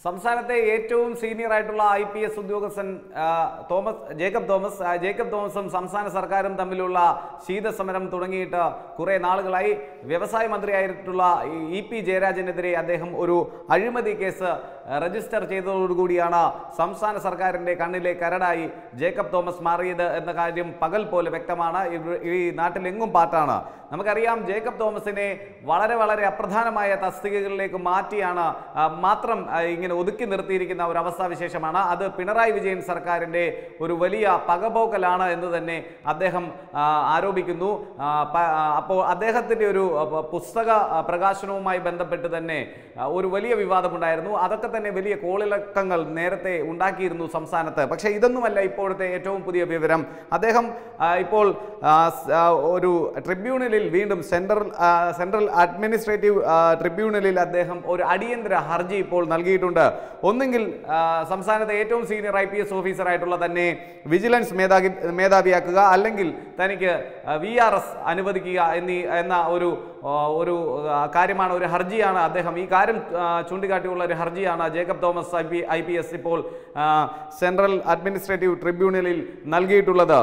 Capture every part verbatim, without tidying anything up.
സംസ്ഥാനത്തെ ഏറ്റവും സീനിയർ ആയിട്ടുള്ള ഐ പി എസ് ഉദ്യോഗസ്ഥൻ തോമസ് ജേക്കബ് തോമസ് ജേക്കബ് തോമസും സംസ്ഥാന സർക്കാരും തമ്മിലുള്ള ശീതസമരം തുടങ്ങിയിട്ട് കുറേ നാളുകളായി. വ്യവസായ മന്ത്രിയായിട്ടുള്ള ഇ പി ജയരാജനെതിരെ അദ്ദേഹം ഒരു അഴിമതി കേസ് രജിസ്റ്റർ ചെയ്തതോടുകൂടിയാണ് സംസ്ഥാന സർക്കാരിൻ്റെ കണ്ണിലെ കരടായി ജേക്കബ് തോമസ് മാറിയത് എന്ന കാര്യം പകൽ പോലെ വ്യക്തമാണ്. ഈ നാട്ടിലെങ്ങും പാട്ടാണ്. നമുക്കറിയാം, ജേക്കബ് തോമസിനെ വളരെ വളരെ അപ്രധാനമായ തസ്തികകളിലേക്ക് മാറ്റിയാണ് മാത്രം ഇങ്ങനെ ഒതുക്കി നിർത്തിയിരിക്കുന്ന ഒരു അവസ്ഥാവിശേഷമാണ്. അത് പിണറായി വിജയൻ സർക്കാരിൻ്റെ ഒരു വലിയ പകപോക്കലാണ് എന്ന് തന്നെ അദ്ദേഹം ആരോപിക്കുന്നു. അപ്പോൾ അദ്ദേഹത്തിൻ്റെ ഒരു പുസ്തക പ്രകാശനവുമായി ബന്ധപ്പെട്ട് തന്നെ ഒരു വലിയ വിവാദമുണ്ടായിരുന്നു. അതൊക്കെ തന്നെ വലിയ കോളിളക്കങ്ങൾ നേരത്തെ ഉണ്ടാക്കിയിരുന്നു സംസ്ഥാനത്ത്. പക്ഷേ ഇതൊന്നുമല്ല ഇപ്പോഴത്തെ ഏറ്റവും പുതിയ വിവരം. അദ്ദേഹം ഇപ്പോൾ ഒരു ട്രിബ്യൂണലിൽ വീണ്ടും സെൻട്രൽ സെൻട്രൽ അഡ്മിനിസ്ട്രേറ്റീവ് ട്രിബ്യൂണലിൽ അദ്ദേഹം ഒരു അടിയന്തര ഹർജി ഇപ്പോൾ നൽകിയിട്ടുണ്ട്. ഒന്നെങ്കിൽ സംസ്ഥാനത്തെ ഏറ്റവും സീനിയർ ഐ പി എസ് ഓഫീസറായിട്ടുള്ള തന്നെ വിജിലൻസ് മേധാവി മേധാവിയാക്കുക, അല്ലെങ്കിൽ തനിക്ക് വി ആർ എസ് അനുവദിക്കുക എന്നീ എന്ന ഒരു ഒരു കാര്യമാണ്, ഒരു ഹർജിയാണ് അദ്ദേഹം ഈ കാര്യം ചൂണ്ടിക്കാട്ടിയുള്ള ഒരു ഹർജിയാണ് Jacob Thomas I P I P S ഇപ്പോൾ സെൻട്രൽ അഡ്മിനിസ്ട്രേറ്റീവ് ട്രിബ്യൂണലിൽ നൽകിയിട്ടുള്ളത്.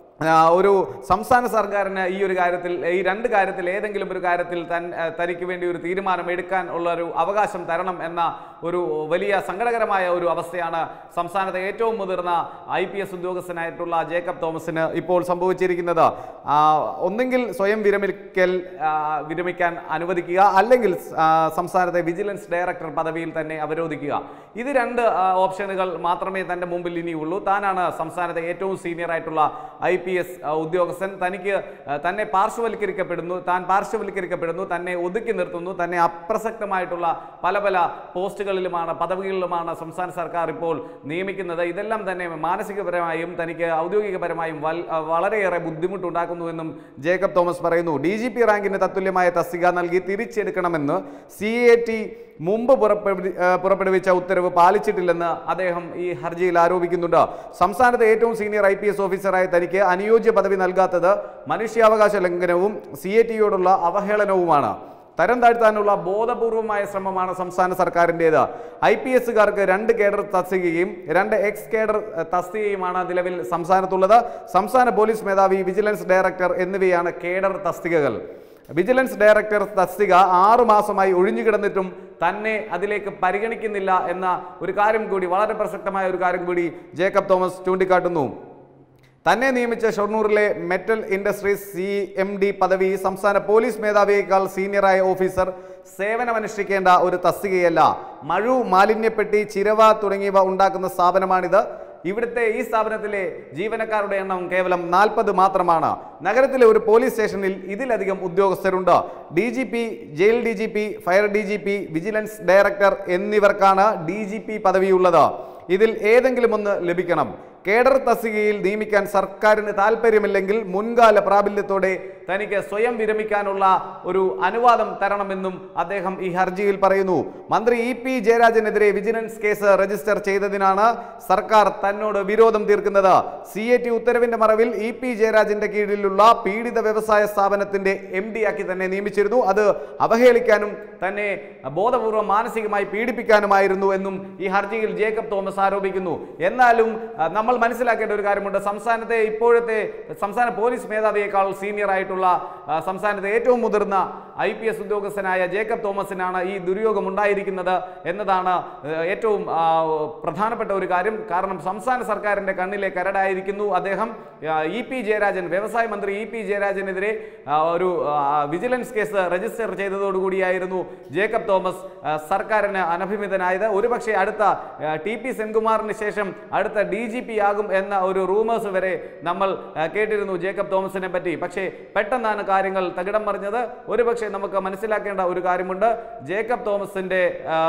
ഒരു സംസ്ഥാന സർക്കാരിന് ഈ ഒരു കാര്യത്തിൽ, ഈ രണ്ട് കാര്യത്തിൽ ഏതെങ്കിലും ഒരു കാര്യത്തിൽ തൻ തനിക്ക് വേണ്ടി ഒരു തീരുമാനം എടുക്കാൻ ഉള്ള ഒരു അവകാശം തരണം എന്ന ഒരു വലിയ സങ്കടകരമായ ഒരു അവസ്ഥയാണ് സംസ്ഥാനത്തെ ഏറ്റവും മുതിർന്ന ഐ പി എസ് ഉദ്യോഗസ്ഥനായിട്ടുള്ള ജേക്കബ് തോമസിന് ഇപ്പോൾ സംഭവിച്ചിരിക്കുന്നത്. ഒന്നെങ്കിൽ സ്വയം വിരമിക്കൽ വിരമിക്കാൻ അനുവദിക്കുക, അല്ലെങ്കിൽ സംസ്ഥാനത്തെ വിജിലൻസ് ഡയറക്ടർ പദവിയിൽ തന്നെ അവരോധിക്കുക. ഇത് രണ്ട് ഓപ്ഷനുകൾ മാത്രമേ തൻ്റെ മുമ്പിൽ ഇനിയുള്ളൂ. താനാണ് സംസ്ഥാനത്തെ ഏറ്റവും സീനിയർ ആയിട്ടുള്ള ഐ പി എസ് ഉദ്യോഗസ്ഥൻ. തനിക്ക് തന്നെ പാർശ്വവൽക്കരിക്കപ്പെടുന്നു താൻ പാർശ്വവൽക്കരിക്കപ്പെടുന്നു തന്നെ ഒതുക്കി നിർത്തുന്നു. തന്നെ അപ്രസക്തമായിട്ടുള്ള പല പല പോസ്റ്റുകളിലുമാണ്, പദവികളിലുമാണ് സംസ്ഥാന സർക്കാർ ഇപ്പോൾ നിയമിക്കുന്നത്. ഇതെല്ലാം തന്നെ മാനസികപരമായും തനിക്ക് ഔദ്യോഗികപരമായും വളരെയേറെ ബുദ്ധിമുട്ടുണ്ടാക്കുന്നുവെന്നും ജേക്കബ് തോമസ് പറയുന്നു. ഡി ജി പി റാങ്കിന് തത്തുല്യമായ തസ്തിക നൽകി തിരിച്ചെടുക്കണമെന്ന് സി എ ടി മുമ്പ് പുറപ്പെടുവിച്ച ഉത്തരവ് പാലിച്ചിട്ടില്ലെന്ന് അദ്ദേഹം ഈ ഹർജിയിൽ ആരോപിക്കുന്നുണ്ട്. സംസ്ഥാനത്തെ ഏറ്റവും സീനിയർ ഐ പി എസ് ഓഫീസറായ തനിക്ക് അനുയോജ്യ പദവി നൽകാത്തത് മനുഷ്യാവകാശ ലംഘനവും സി എ ടിയോടുള്ള അവഹേളനവുമാണ്. തരം താഴ്ത്താനുള്ള ബോധപൂർവമായ ശ്രമമാണ് സംസ്ഥാന സർക്കാരിൻ്റേത്. ഐ പി എസുകാർക്ക് രണ്ട് കേഡർ തസ്തികയും രണ്ട് എക്സ് കേഡർ തസ്തികയുമാണ് നിലവിൽ സംസ്ഥാനത്തുള്ളത്. സംസ്ഥാന പോലീസ് മേധാവി, വിജിലൻസ് ഡയറക്ടർ എന്നിവയാണ് കേഡർ തസ്തികകൾ. വിജിലൻസ് ഡയറക്ടർ തസ്തിക ആറു മാസമായി ഒഴിഞ്ഞുകിടന്നിട്ടും തന്നെ അതിലേക്ക് പരിഗണിക്കുന്നില്ല എന്ന ഒരു കാര്യം കൂടി, വളരെ പ്രസക്തമായ ഒരു കാര്യം കൂടി ജേക്കബ് തോമസ് ചൂണ്ടിക്കാട്ടുന്നു. തന്നെ നിയമിച്ച ഷൊർണൂറിലെ metal industries C M D പദവി സംസ്ഥാന പോലീസ് മേധാവിയേക്കാൾ സീനിയറായ ഓഫീസർ സേവനമനുഷ്ഠിക്കേണ്ട ഒരു തസ്തികയല്ല. മഴു, മാലിന്യപ്പെട്ടി, ചിരവ തുടങ്ങിയവ ഉണ്ടാക്കുന്ന സ്ഥാപനമാണിത്. ഇവിടുത്തെ ഈ സ്ഥാപനത്തിലെ ജീവനക്കാരുടെ എണ്ണം കേവലം നാൽപ്പത് മാത്രമാണ്. നഗരത്തിലെ ഒരു പോലീസ് സ്റ്റേഷനിൽ ഇതിലധികം ഉദ്യോഗസ്ഥരുണ്ട്. D G P, jail D G P, fire D G P, vigilance director എന്നിവർക്കാണ് ഡി ജി പി പദവിയുള്ളത്. ഇതിൽ ഏതെങ്കിലും ഒന്ന് ലഭിക്കണം. കേഡർ തസ്തികയിൽ നിയമിക്കാൻ സർക്കാരിന് താല്പര്യമില്ലെങ്കിൽ മുൻകാല പ്രാബല്യത്തോടെ തനിക്ക് സ്വയം വിരമിക്കാനുള്ള ഒരു അനുവാദം തരണമെന്നും അദ്ദേഹം ഈ ഹർജിയിൽ പറയുന്നു. മന്ത്രി ഇ പി ജയരാജനെതിരെ വിജിലൻസ് കേസ് രജിസ്റ്റർ ചെയ്തതിനാണ് സർക്കാർ തന്നോട് വിരോധം തീർക്കുന്നത്. സി എ ടി ഉത്തരവിന്റെ മറവിൽ ഇ പി ജയരാജന്റെ കീഴിലുള്ള പീഡിത വ്യവസായ സ്ഥാപനത്തിന്റെ എം ഡി ആക്കി തന്നെ നിയമിച്ചിരുന്നു. അത് അവഹേളിക്കാനും തന്നെ ബോധപൂർവം മാനസികമായി പീഡിപ്പിക്കാനുമായിരുന്നു എന്നും ഈ ഹർജിയിൽ ജേക്കബ് തോമസ് ആരോപിക്കുന്നു. എന്നാലും നമ്മൾ മനസ്സിലാക്കേണ്ട ഒരു കാര്യമുണ്ട്. സംസ്ഥാനത്തെ ഇപ്പോഴത്തെ സംസ്ഥാന പോലീസ് മേധാവിയേക്കാൾ സീനിയർ ആയിട്ടുള്ള സംസ്ഥാനത്തെ ഏറ്റവും മുതിർന്ന ഐ പി എസ് ഉദ്യോഗസ്ഥനായ ജേക്കബ് തോമസിനാണ് ഈ ദുര്യോഗം ഉണ്ടായിരിക്കുന്നത് എന്നതാണ് ഏറ്റവും പ്രധാനപ്പെട്ട ഒരു കാര്യം. കാരണം സംസ്ഥാന സർക്കാരിൻ്റെ കണ്ണിലെ കരടായിരിക്കുന്നു അദ്ദേഹം. ഇ പി ജയരാജൻ, വ്യവസായ മന്ത്രി ഇ പി ജയരാജനെതിരെ ഒരു വിജിലൻസ് കേസ് രജിസ്റ്റർ ചെയ്തതോടുകൂടിയായിരുന്നു ജേക്കബ് തോമസ് സർക്കാരിന് അനഭിമിതനായത്. ഒരുപക്ഷെ അടുത്ത ടി പി സെൻകുമാറിന് ശേഷം അടുത്ത ഡി ജി പി ആകും എന്ന ഒരു റൂമേഴ്സ് വരെ നമ്മൾ കേട്ടിരുന്നു ജേക്കബ് തോമസിനെ പറ്റി. പക്ഷേ പെട്ടെന്നാണ് കാര്യങ്ങൾ തകിടം മറിഞ്ഞത്. ഒരുപക്ഷെ നമുക്ക് മനസ്സിലാക്കേണ്ട ഒരു കാര്യമുണ്ട്. ജേക്കബ് തോമസിന്റെ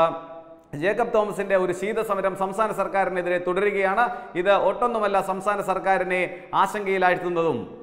ജേക്കബ് തോമസിന്റെ ഒരു ശീതസമരം സംസ്ഥാന സർക്കാരിനെതിരെ തുടരുകയാണ്. ഇത് ഒട്ടൊന്നുമല്ല സംസ്ഥാന സർക്കാരിനെ ആശങ്കയിലാഴ്ത്തുന്നതും.